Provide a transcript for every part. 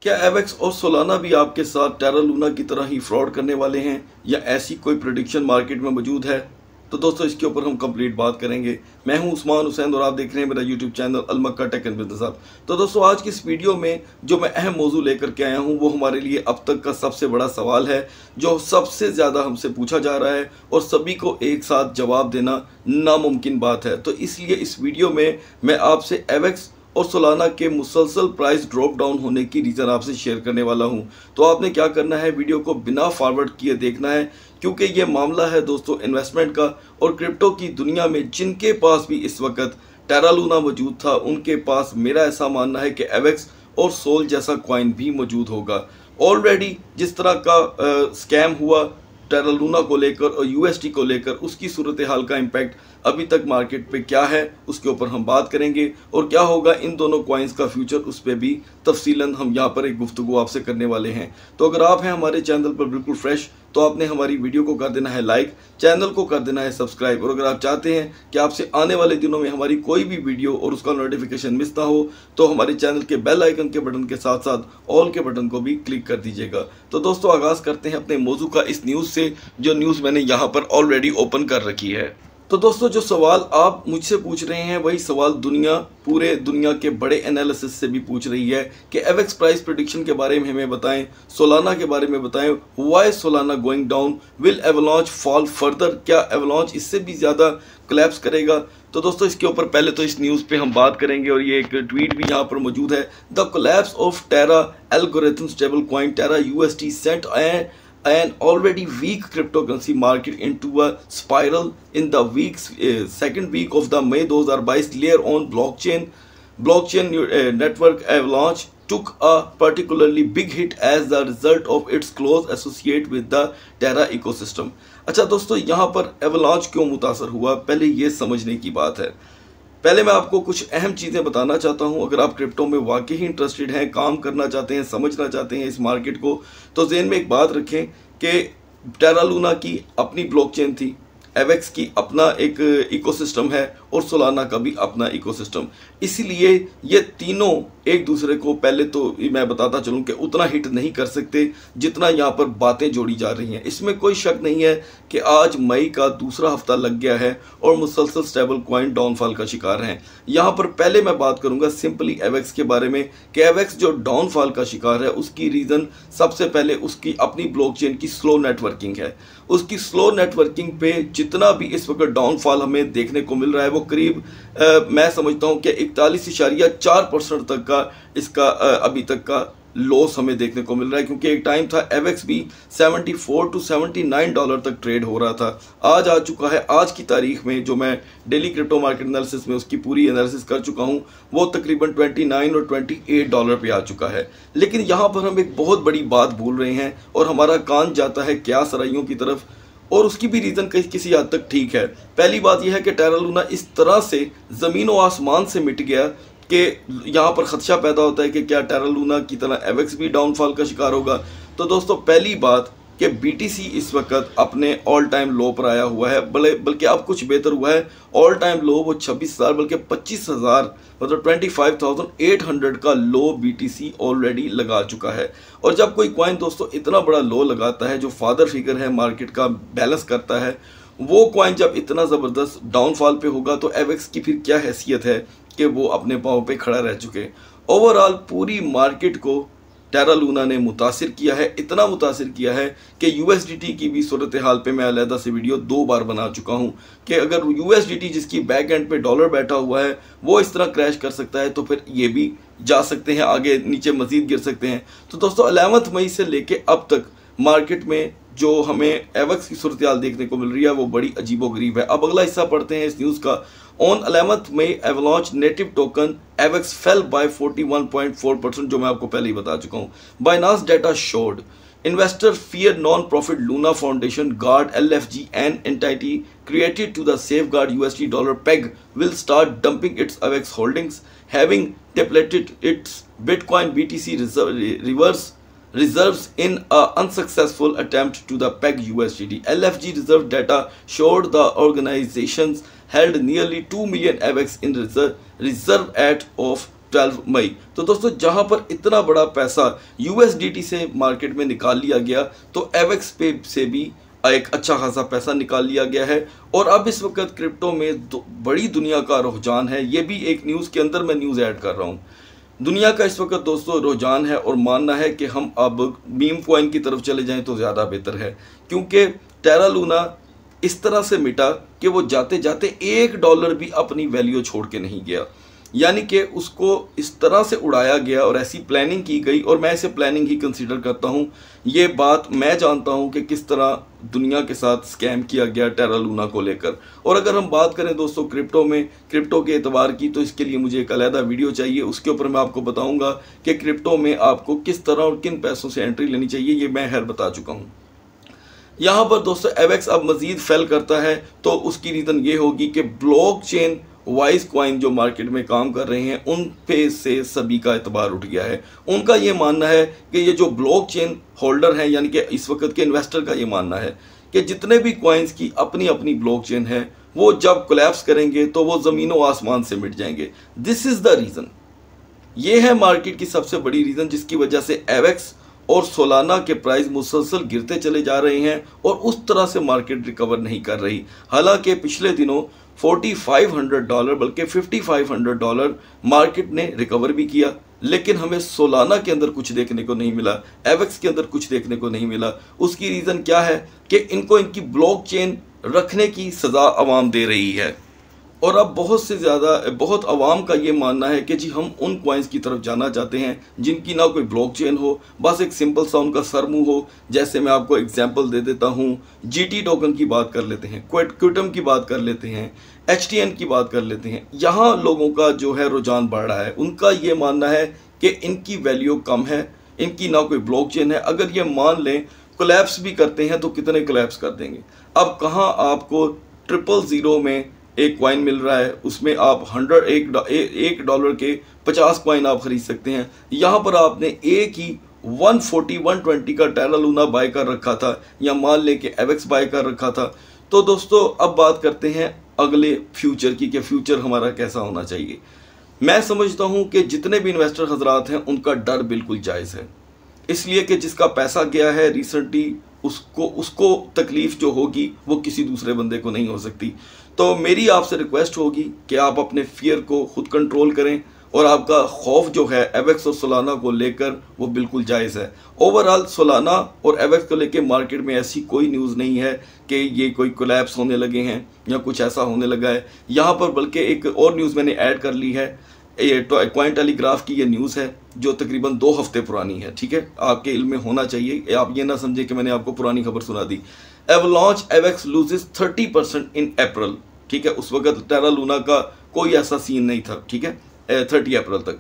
क्या एवेक्स और सोलाना भी आपके साथ टेरा लूना की तरह ही फ्रॉड करने वाले हैं या ऐसी कोई प्रेडिक्शन मार्केट में मौजूद है? तो दोस्तों इसके ऊपर हम कंप्लीट बात करेंगे। मैं हूं उस्मान हुसैन और आप देख रहे हैं मेरा YouTube channel Al Makka tech and business hub. तो दोस्तों आज की इस वीडियो में जो मैं अहम मौजू लेकर के आया हूं वो हमारे लिए अब तक का सबसे बड़ा सवाल है, जो सबसे ज़्यादा हमसे पूछा जा रहा है और सभी को एक साथ जवाब देना नामुमकिन बात है। तो इसलिए इस वीडियो में मैं आपसे एवेक्स और सोलाना के मुसलसल प्राइस ड्रॉप डाउन होने की रीज़न आपसे शेयर करने वाला हूं। तो आपने क्या करना है, वीडियो को बिना फॉरवर्ड किए देखना है, क्योंकि ये मामला है दोस्तों इन्वेस्टमेंट का। और क्रिप्टो की दुनिया में जिनके पास भी इस वक्त टेरा लूना मौजूद था, उनके पास मेरा ऐसा मानना है कि एवेक्स और सोल जैसा कॉइन भी मौजूद होगा। ऑलरेडी जिस तरह का स्कैम हुआ टेरा लूना को लेकर और यूएसटी को लेकर, उसकी सूरत हाल का इम्पैक्ट अभी तक मार्केट पे क्या है उसके ऊपर हम बात करेंगे, और क्या होगा इन दोनों कॉइन्स का फ्यूचर उस पर भी तफसीलन हम यहाँ पर एक गुफ्तगू आपसे करने वाले हैं। तो अगर आप हैं हमारे चैनल पर बिल्कुल फ्रेश, तो आपने हमारी वीडियो को कर देना है लाइक, चैनल को कर देना है सब्सक्राइब, और अगर आप चाहते हैं कि आपसे आने वाले दिनों में हमारी कोई भी वीडियो और उसका नोटिफिकेशन मिस ना हो, तो हमारे चैनल के बेल आइकन के बटन के साथ साथ ऑल के बटन को भी क्लिक कर दीजिएगा। तो दोस्तों आगाज़ करते हैं अपने मौजू का इस न्यूज़ से, जो न्यूज़ मैंने यहाँ पर ऑलरेडी ओपन कर रखी है। तो दोस्तों जो सवाल आप मुझसे पूछ रहे हैं वही सवाल पूरे दुनिया के बड़े एनालिसिस से भी पूछ रही है कि एवेक्स प्राइस प्रेडिक्शन के बारे में हमें बताएं, सोलाना के बारे में बताएं। Why Solana going down, will Avalanche fall further, क्या एवलांच इससे भी ज़्यादा कोलैप्स करेगा? तो दोस्तों इसके ऊपर पहले तो इस न्यूज़ पे हम बात करेंगे, और ये एक ट्वीट भी यहाँ पर मौजूद है। The collapse of Terra algorithm stable coin Terra UST sent an already weak cryptocurrency market into a spiral in the second week of the May 2022 layer on blockchain network Avalanche took a particularly big hit as the result of its close associate with the Terra ecosystem। अच्छा दोस्तों यहाँ पर Avalanche क्यों मुतासर हुआ, पहले ये समझने की बात है। पहले मैं आपको कुछ अहम चीज़ें बताना चाहता हूं। अगर आप क्रिप्टो में वाकई ही इंटरेस्टेड हैं, काम करना चाहते हैं, समझना चाहते हैं इस मार्केट को, तो ज़हन में एक बात रखें कि टेरा लूना की अपनी ब्लॉकचेन थी, एवेक्स की अपना एक इकोसिस्टम है, और सोलाना का भी अपना इकोसिस्टम। इसीलिए ये तीनों एक दूसरे को, पहले तो मैं बताता चलूं कि उतना हिट नहीं कर सकते जितना यहाँ पर बातें जोड़ी जा रही हैं। इसमें कोई शक नहीं है कि आज मई का दूसरा हफ्ता लग गया है और मुसलसल स्टेबल कॉइन डाउनफॉल का शिकार हैं। यहाँ पर पहले मैं बात करूँगा सिंपली एवेक्स के बारे में कि एवेक्स जो डाउनफॉल का शिकार है उसकी रीज़न सबसे पहले उसकी अपनी ब्लॉकचेन की स्लो नेटवर्किंग है। उसकी स्लो नेटवर्किंग पे जितना भी इस वक्त डाउनफॉल हमें देखने को मिल रहा है वो करीब मैं समझता हूँ कि 41.4% तक का इसका अभी तक का लॉस हमें देखने को मिल रहा है, क्योंकि एक टाइम था एवेक्स भी 74 to 79 डॉलर तक ट्रेड हो रहा था। आज आ चुका है, आज की तारीख में जो मैं डेली क्रिप्टो मार्केट एनालिसिस में उसकी पूरी एनालिसिस कर चुका हूं, वो तकरीबन 29 और 28 डॉलर पे आ चुका है। लेकिन यहाँ पर हम एक बहुत बड़ी बात भूल रहे हैं और हमारा कान जाता है क्या सराइयों की तरफ, और उसकी भी रीज़न किसी हद तक ठीक है। पहली बात यह है कि टेरा लूना इस तरह से ज़मीन व आसमान से मिट गया कि यहाँ पर ख़दशा पैदा होता है कि क्या टेरा लूना की तरह एवेक्स भी डाउनफॉल का शिकार होगा। तो दोस्तों पहली बात कि बीटीसी इस वक्त अपने ऑल टाइम लो पर आया हुआ है, बल्कि अब कुछ बेहतर हुआ है। ऑल टाइम लो वो 26,000 बल्कि 25,000 मतलब 25,800 का लो बीटीसी ऑलरेडी लगा चुका है। और जब कोई कॉइन दोस्तों इतना बड़ा लो लगाता है, जो फादर फिगर है मार्केट का, बैलेंस करता है, वो कॉइन जब इतना ज़बरदस्त डाउनफॉल पे होगा तो एवेक्स की फिर क्या हैसियत है कि वो अपने पाँव पे खड़ा रह चुके। ओवरऑल पूरी मार्केट को टेरा लूना ने मुतासिर किया है, इतना मुतासिर किया है कि यूएसडीटी की भी सूरत हाल पे मैं अलहदा से वीडियो 2 बार बना चुका हूं कि अगर यूएसडीटी जिसकी बैक एंड पे डॉलर बैठा हुआ है वो इस तरह क्रैश कर सकता है, तो फिर ये भी जा सकते हैं आगे, नीचे मजीद गिर सकते हैं। तो दोस्तों 11 मई से लेके अब तक मार्केट में जो हमें एवेक्स की सूरत हाल देखने को मिल रही है वो बड़ी अजीबोगरीब है। अब अगला हिस्सा पढ़ते हैं इस न्यूज़ का। On 11th May, Avalanche native token AVAX fell by 41.4%, जो मैं आपको पहले ही बता चुका हूँ। Binance data showed investor fear non-profit Luna Foundation Guard LFG, an entity created to the safeguard USD dollar peg, will start dumping its AVAX holdings, having depleted its Bitcoin BTC reserves in an unsuccessful attempt to the peg USDT. LFG reserve data showed the organizations held nearly 2 million AVAX in reserve at of 12 मई। तो दोस्तों जहां पर इतना बड़ा पैसा USDT से market में निकाल लिया गया, तो एवेक्स पे से भी एक अच्छा खासा पैसा निकाल लिया गया है। और अब इस वक्त क्रिप्टो में बड़ी दुनिया का रुझान है। ये भी एक न्यूज़ के अंदर मैं न्यूज़ ऐड कर रहा हूँ। दुनिया का इस वक्त दोस्तों रुझान है और मानना है कि हम अब मीम कॉइन की तरफ चले जाएं तो ज़्यादा बेहतर है, क्योंकि टेरा लूना इस तरह से मिटा कि वो जाते जाते $1 भी अपनी वैल्यू छोड़ के नहीं गया। यानी कि उसको इस तरह से उड़ाया गया और ऐसी प्लानिंग की गई, और मैं इसे प्लानिंग ही कंसीडर करता हूँ। ये बात मैं जानता हूँ कि किस तरह दुनिया के साथ स्कैम किया गया टेरा लूना को लेकर। और अगर हम बात करें दोस्तों क्रिप्टो के एतबार की, तो इसके लिए मुझे एक अलहदा वीडियो चाहिए। उसके ऊपर मैं आपको बताऊँगा कि क्रिप्टो में आपको किस तरह और किन पैसों से एंट्री लेनी चाहिए, ये मैं खैर बता चुका हूँ। यहाँ पर दोस्तों एवेक्स अब मजीद फेल करता है, तो उसकी रीज़न ये होगी कि ब्लॉकचेन वाइज कॉइन जो मार्केट में काम कर रहे हैं उन पे से सभी का एतबार उठ गया है। उनका ये मानना है कि ये जो ब्लॉकचेन होल्डर हैं, यानी कि इस वक्त के इन्वेस्टर का ये मानना है कि जितने भी कॉइन्स की अपनी अपनी ब्लॉकचेन है, वो जब कोलैप्स करेंगे तो वो ज़मीनों आसमान से मिट जाएंगे। This is the reason. ये है मार्केट की सबसे बड़ी रीज़न जिसकी वजह से एवेक्स और सोलाना के प्राइस मुसलसल गिरते चले जा रहे हैं और उस तरह से मार्केट रिकवर नहीं कर रही। हालांकि पिछले दिनों $4,500 बल्कि $5,500 मार्केट ने रिकवर भी किया, लेकिन हमें सोलाना के अंदर कुछ देखने को नहीं मिला, एवेक्स के अंदर कुछ देखने को नहीं मिला। उसकी रीज़न क्या है कि इनको इनकी ब्लॉकचेन रखने की सज़ा आवाम दे रही है। और अब बहुत आवाम का ये मानना है कि जी हम उन कॉइन्स की तरफ जाना चाहते हैं जिनकी ना कोई ब्लॉकचेन हो, बस एक सिंपल सा उनका सरमूह हो। जैसे मैं आपको एग्जांपल दे देता हूँ, GT टोकन की बात कर लेते हैं, क्विटम की बात कर लेते हैं, HTN की बात कर लेते हैं। यहाँ लोगों का जो है रुझान बढ़ रहा है। उनका ये मानना है कि इनकी वैल्यू कम है, इनकी ना कोई ब्लॉकचेन है। अगर ये मान लें कोलैप्स भी करते हैं तो कितने कोलैप्स कर देंगे। अब कहाँ आपको $000 में एक कॉइन मिल रहा है, उसमें आप $1 के 50 कॉइन आप खरीद सकते हैं। यहाँ पर आपने एक ही 140-120 का टेरा लूना बाय कर रखा था, या मान लें कि एवेक्स बाय कर रखा था। तो दोस्तों अब बात करते हैं अगले फ्यूचर की कि फ्यूचर हमारा कैसा होना चाहिए। मैं समझता हूँ कि जितने भी इन्वेस्टर हजरात हैं उनका डर बिल्कुल जायज़ है, इसलिए कि जिसका पैसा गया है रिसेंटली उसको तकलीफ जो होगी वो किसी दूसरे बंदे को नहीं हो सकती। तो मेरी आपसे रिक्वेस्ट होगी कि आप अपने फियर को खुद कंट्रोल करें, और आपका खौफ जो है एवेक्स और सोलाना को लेकर वो बिल्कुल जायज़ है। ओवरऑल सोलाना और एवेक्स को लेकर मार्केट में ऐसी कोई न्यूज़ नहीं है कि ये कोई कोलैप्स होने लगे हैं या कुछ ऐसा होने लगा है यहाँ पर, बल्कि एक और न्यूज़ मैंने ऐड कर ली है। ये कॉइन टेलीग्राफ की ये न्यूज़ है जो तकरीबन 2 हफ्ते पुरानी है। ठीक है, आपके इल्म में होना चाहिए, आप ये ना समझे कि मैंने आपको पुरानी खबर सुना दी। एवलांच एवेक्स लूजेस 30% इन अप्रैल। ठीक है, उस वक्त टेरा लूना का कोई ऐसा सीन नहीं था। ठीक है, 30 अप्रैल तक।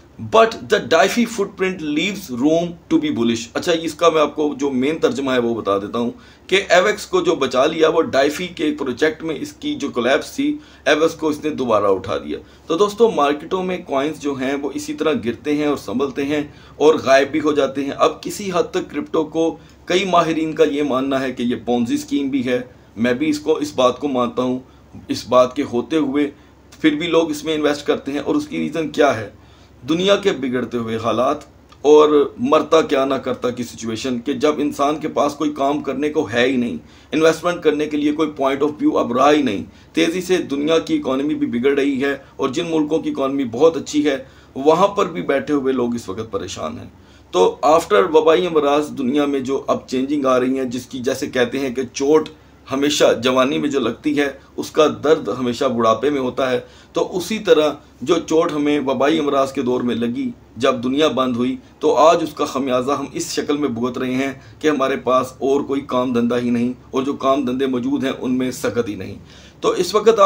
But the DeFi footprint leaves room to be bullish. अच्छा, इसका मैं आपको जो मेन तर्जमा है वो बता देता हूँ कि एवेक्स को जो बचा लिया वो डाइफी के प्रोजेक्ट में इसकी जो कोलैप्स थी, एवेक्स को इसने दोबारा उठा दिया। तो दोस्तों मार्केटों में कॉइन्स जो हैं वो इसी तरह गिरते हैं और संभलते हैं और गायब भी हो जाते हैं। अब किसी हद तक क्रिप्टो को कई माहिरीन का ये मानना है कि ये पोंजी स्कीम भी है। मैं भी इस बात को मानता हूँ। इस बात के होते हुए फिर भी लोग इसमें इन्वेस्ट करते हैं, और उसकी रीज़न क्या है? दुनिया के बिगड़ते हुए हालात और मरता क्या ना करता की सिचुएशन, कि जब इंसान के पास कोई काम करने को है ही नहीं, इन्वेस्टमेंट करने के लिए कोई पॉइंट ऑफ व्यू अब रहा ही नहीं। तेज़ी से दुनिया की इकॉनमी भी बिगड़ रही है, और जिन मुल्कों की इकॉनमी बहुत अच्छी है वहाँ पर भी बैठे हुए लोग इस वक्त परेशान हैं। तो आफ्टर वबाई अमराज दुनिया में जो अब चेंजिंग आ रही हैं, जिसकी जैसे कहते हैं कि चोट हमेशा जवानी में जो लगती है उसका दर्द हमेशा बुढ़ापे में होता है, तो उसी तरह जो चोट हमें वबाई अमराज के दौर में लगी जब दुनिया बंद हुई, तो आज उसका खमियाजा हम इस शक्ल में भुगत रहे हैं कि हमारे पास और कोई काम धंधा ही नहीं, और जो काम धंधे मौजूद हैं उनमें सकत ही नहीं। तो इस वक्त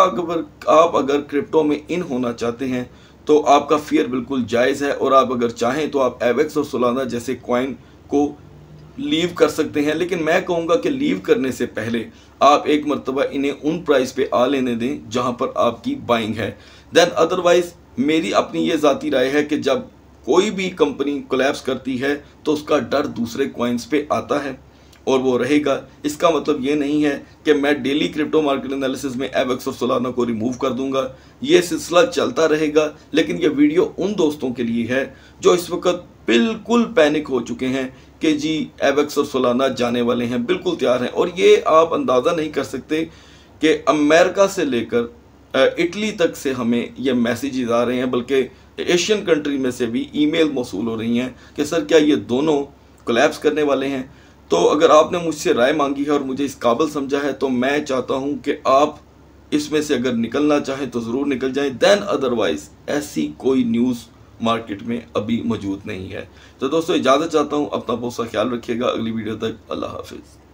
आप अगर क्रिप्टो में इन होना चाहते हैं तो आपका फियर बिल्कुल जायज़ है, और आप अगर चाहें तो आप एवेक्स और सोलाना जैसे कॉइन को लीव कर सकते हैं। लेकिन मैं कहूँगा कि लीव करने से पहले आप एक मरतबा इन्हें उन प्राइस पे आ लेने दें जहाँ पर आपकी बाइंग है। देन अदरवाइज़ मेरी अपनी ये ज़ाती राय है कि जब कोई भी कंपनी कोलैप्स करती है तो उसका डर दूसरे कॉइन्स पे आता है, और वो रहेगा। इसका मतलब ये नहीं है कि मैं डेली क्रिप्टो मार्केट एनालिसिस में एवेक्स और सोलाना को रिमूव कर दूंगा। ये सिलसिला चलता रहेगा, लेकिन ये वीडियो उन दोस्तों के लिए है जो इस वक्त बिल्कुल पैनिक हो चुके हैं कि जी एवेक्स और सोलाना जाने वाले हैं, बिल्कुल तैयार हैं। और ये आप अंदाज़ा नहीं कर सकते कि अमेरिका से लेकर इटली तक से हमें ये मैसेजेस आ रहे हैं, बल्कि एशियन कंट्री में से भी ईमेल मौसूल हो रही हैं कि सर क्या ये दोनों कोलैप्स करने वाले हैं। तो अगर आपने मुझसे राय मांगी है और मुझे इस काबिल समझा है तो मैं चाहता हूं कि आप इसमें से अगर निकलना चाहें तो ज़रूर निकल जाएं, देन अदरवाइज ऐसी कोई न्यूज़ मार्केट में अभी मौजूद नहीं है। तो दोस्तों इजाज़त चाहता हूं, अपना बहुत सा ख्याल रखिएगा। अगली वीडियो तक अल्लाह हाफिज़।